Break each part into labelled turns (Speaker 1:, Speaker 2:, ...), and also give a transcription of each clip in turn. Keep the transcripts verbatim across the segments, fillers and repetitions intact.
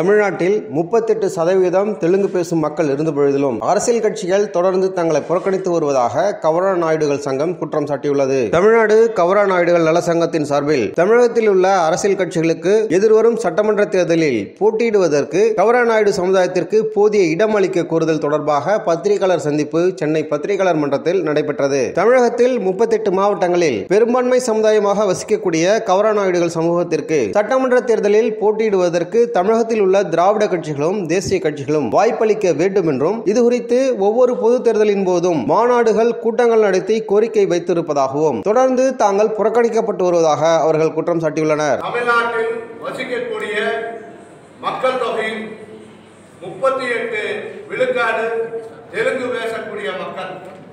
Speaker 1: தமிழ்நாட்டில் முப்பத்தெட்டு சதவீதம் தெலுங்கு பேசும் மக்கள் இருந்த பொழுதிலும் அரசியல் கட்சிகள் தொடர்ந்து தங்களை புறக்கணித்து வருவதாக கவரா நாயுடுகள் சங்கம் குற்றம் சாட்டியுள்ளது. தமிழ்நாடு கவரா நாயுடுகள் நல சங்கத்தின் சார்பில் தமிழகத்தில் உள்ள அரசியல் கட்சிகளுக்கு எதிர்வரும் சட்டமன்ற தேர்தலில் போட்டியிடுவதற்கு கவரா நாயுடு சமுதாயத்திற்கு போதிய இடம் அளிக்க கோருதல் தொடர்பாக பத்திரிகையாளர் சந்திப்பு சென்னை பத்திரிகையாளர் மன்றத்தில் நடைபெற்றது. தமிழகத்தில் முப்பத்தெட்டு மாவட்டங்களில் பெரும்பான்மை சமுதாயமாக வசிக்கக்கூடிய கவரா நாயுடுகள் சமூகத்திற்கு சட்டமன்ற தேர்தலில் போட்டியிடுவதற்கு தமிழகத்தில் உள்ள திராவிட கட்சிகளும் தேசிய கட்சிகளும் வாய்ப்பளிக்க வேண்டும் என்றும் இதுகுறித்து ஒவ்வொரு பொது தேர்தலின் போதும் மாநாடுகள் கூட்டங்கள் நடத்தி கோரிக்கை வைத்திருப்பதாகவும் தொடர்ந்து தாங்கள் புறக்கணிக்கப்பட்டு வருவதாக அவர்கள் குற்றம் சாட்டியுள்ளனர்.
Speaker 2: தமிழ்நாட்டில் வசிக்கக்கூடிய மக்கள் தொகையில் முப்பத்தி எட்டு விழுக்காடு தெலுங்கு பேசக்கூடிய மக்கள்,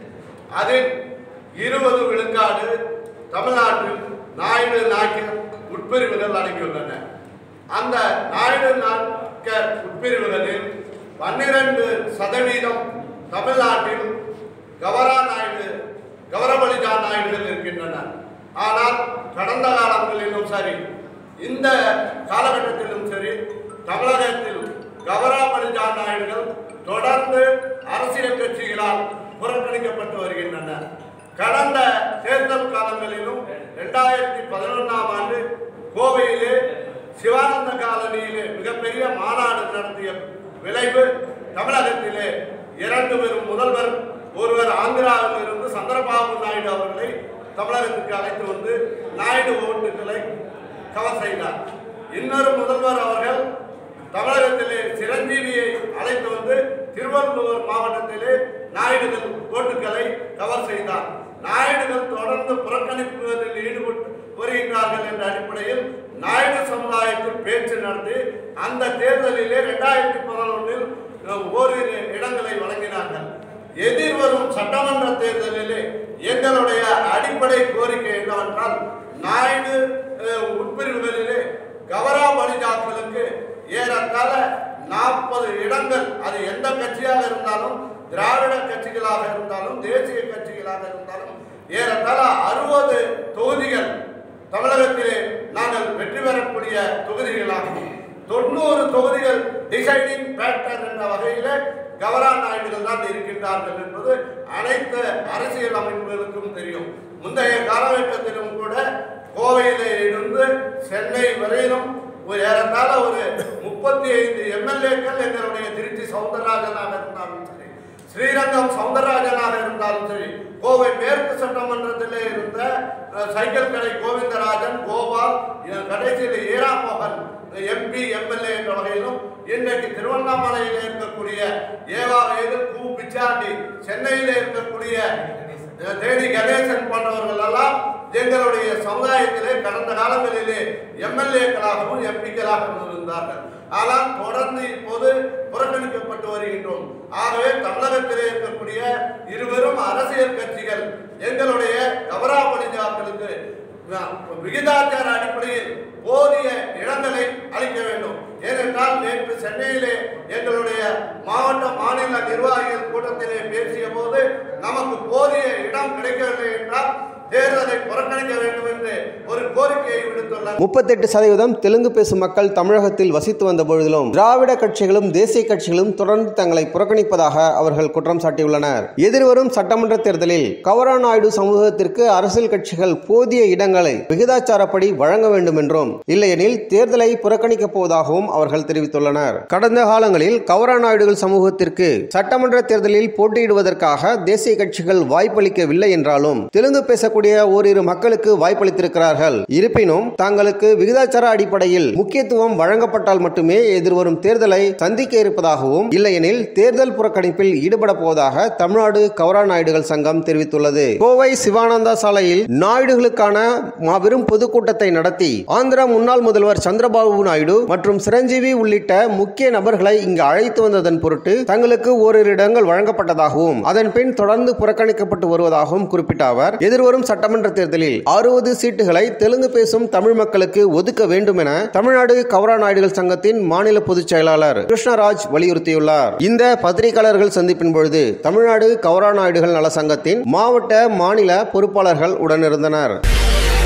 Speaker 2: அதில் இருபது விழுக்காடு தமிழ்நாட்டில் நாயுடு நாயக்கர் உட்பிரிவுகள் அடங்கியுள்ளன. அந்த நாயுடு நாயக்கர் உட்பிரிவுகளில் பன்னிரண்டு சதவீதம் தமிழ்நாட்டில் கவரா நாயுடு கவரபலிஜா நாயுடுகள் இருக்கின்றன. ஆனால் கடந்த காலங்களிலும் சரி, இந்த காலகட்டத்திலும் சரி, தமிழகத்தில் கவரா பலிஜா நாயுடுகள் தொடர்ந்து அரசியல் கட்சிகளால் புறக்கணிக்கப்பட்டு வருகின்றன. கடந்த தேர்தல் காலங்களிலும் இரண்டாயிரத்தி பதினொன்றாம் ஆண்டு கோவையிலே சிவானந்த காலனியிலே மிகப்பெரிய மாநாடு நடத்திய விளைவு தமிழகத்திலே இரண்டு பேரும் முதல்வர் ஒருவர் ஆந்திராவில் இருந்து சந்திரபாபு நாயுடு அவர்களை தமிழகத்துக்கு அழைத்து வந்து நாயுடு ஓட்டுகளை கவர் செய்தார். இன்னொரு முதல்வர் அவர்கள் தமிழகத்திலே சிரஞ்சீவியை அழைத்து வந்து திருவள்ளூர் மாவட்டத்திலே நாயுடுகள் ஓட்டுகளை கவர் செய்தார். நாயுடுகள் தொடர்ந்து புறக்கணிப்பதில் ஈடுபட்டு வருகின்றார்கள் என்ற அடிப்படையில் நாயுடு சமுதாயத்தில் பேச்சு நடத்தி அந்த தேர்தலிலே இரண்டாயிரத்தி பதினொன்றில் ஓரிரு இடங்களை வழங்கினார்கள். எதிர்வரும் சட்டமன்ற தேர்தலிலே எங்களுடைய அடிப்படை கோரிக்கை என்னவென்றால், நாயுடு உட்பிரிவுகளிலே கவரா பலிஜாக்களுக்கு ஏறத்தாழ நாற்பது இடங்கள், அது எந்த கட்சியாக இருந்தாலும், திராவிட கட்சிகளாக இருந்தாலும், தேசிய கட்சிகளாக இருந்தாலும், ஏறத்தாழ அறுபது தொகுதிகள் தமிழகத்திலே நாங்கள் வெற்றி பெறக்கூடிய தொகுதிகளாகும். தொண்ணூறு தொகுதிகள் டிசைடிங் ஃபேக்டர் என்ற வகையில் கவரா நாயுடுகள் தான் இருக்கின்றார்கள் என்பது அனைத்து அரசியல் அமைப்புகளுக்கும் தெரியும். முந்தைய காலகட்டத்திலும் கூட கோவையிலே இருந்து சென்னை வரையிலும் ஏறத்தாழ ஒரு முப்பத்தி ஐந்து எம்எல்ஏக்கள் எங்களுடைய திருச்சி சவுந்தரராஜனாக இருந்தாலும் சரி, ஸ்ரீரங்கம் சவுந்தரராஜனாக இருந்தாலும் சரி, கோவை மேற்கு சட்டமன்றத்திலே இருந்த சைக்கிள் கடை கோவிந்தராஜன், கோபால், கடைசியில் ஈராமோகன் எம்பி எம்எல்ஏ என்ற வகையிலும், இன்றைக்கு திருவண்ணாமலையில் இருக்கக்கூடிய ஏவா வேது கு பிச்சாண்டி, சென்னையில் இருக்கக்கூடிய தேனி கணேசன் போன்றவர்கள் எல்லாம் எங்களுடைய சமுதாயத்திலே கடந்த காலங்களிலே எம்எல்ஏக்களாகவும் எம்பிக்களாகவும் இருந்தார்கள். ஆனால் தொடர்ந்து இப்போது புறக்கணிக்கப்பட்டு வருகின்றோம். ஆகவே தமிழகத்திலே இருக்கக்கூடிய இருவரும் அரசியல் கட்சிகள் எங்களுடைய கவரா பலிஜாக்களுக்கு விகிதாச்சார அடிப்படையில் போதிய இடங்களை அளிக்க வேண்டும். ஏனென்றால் நேற்று சென்னையிலே எங்களுடைய மாவட்ட மாநில நிர்வாகிகள் கூட்டத்திலே பேசிய போது நமக்கு போதிய இடம் கிடைக்கவில்லை என்றால் தேர்தலை புறக்கணிக்க வேண்டும் என்று ஒரு கோரிக்கையை விடுத்துள்ளார்.
Speaker 1: முப்பத்தெட்டு சதவீதம் தெலுங்கு பேசும் மக்கள் தமிழகத்தில் வசித்து வந்த பொழுதிலும் திராவிட கட்சிகளும் தேசிய கட்சிகளும் தொடர்ந்து தங்களை புறக்கணிப்பதாக அவர்கள் குற்றம் சாட்டியுள்ளனர். எதிர்வரும் சட்டமன்ற தேர்தலில் கவரா நாயுடு சமூகத்திற்கு அரசியல் கட்சிகள் போதிய இடங்களை விகிதாச்சாரப்படி வழங்க வேண்டும் என்றும், இல்லையெனில் தேர்தலை புறக்கணிக்கப் போவதாகவும் அவர்கள் தெரிவித்துள்ளனர். கடந்த காலங்களில் கவரா நாயுடுகள் சமூகத்திற்கு சட்டமன்ற தேர்தலில் போட்டியிடுவதற்காக தேசிய கட்சிகள் வாய்ப்பளிக்கவில்லை என்றாலும் தெலுங்கு பேசக்கூடிய ஓரிரு மக்களுக்கு வாய்ப்பளித்திருக்கிறார்கள். இருப்பினும் தங்களுக்கு விகிதாச்சார அடிப்படையில் முக்கியத்துவம் வழங்கப்பட்டால் மட்டுமே எதிர்வரும் தேர்தலை சந்திக்க இருப்பதாகவும், இல்லையெனில் தேர்தல் புறக்கணிப்பில் ஈடுபட போவதாக தமிழ்நாடு கவரா நாயுடுகள் சங்கம் தெரிவித்துள்ளது. கோவை சிவானந்தா சாலையில் நாயுடுகளுக்கான மாபெரும் பொதுக்கூட்டத்தை நடத்தி ஆந்திரா முன்னாள் முதல்வர் சந்திரபாபு நாயுடு மற்றும் சிரஞ்சீவி உள்ளிட்ட முக்கிய நபர்களை இங்கு அழைத்து வந்ததன் பொருட்டு தங்களுக்கு ஓரிரு இடங்கள் வழங்கப்பட்டதாகவும் அதன் பின் தொடர்ந்து புறக்கணிக்கப்பட்டு வருவதாகவும் குறிப்பிட்ட அவர், எதிர்வரும் சட்டமன்ற தேர்தலில் அறுபது சீட்டுகளை தெலுங்கு பேசும் தமிழ் மக்களுக்கு ஒதுக்க வேண்டும் என தமிழ்நாடு கவரா நாயுடுகள் சங்கத்தின் மாநில பொதுச் செயலாளர் கிருஷ்ணராஜ் வலியுறுத்தியுள்ளார். இந்த பத்திரிகையாளர்கள் சந்திப்பின் பொழுது தமிழ்நாடு கவரா நாயுடுகள் நல சங்கத்தின் மாவட்ட மாநில பொறுப்பாளர்கள் உடனிருந்தனர்.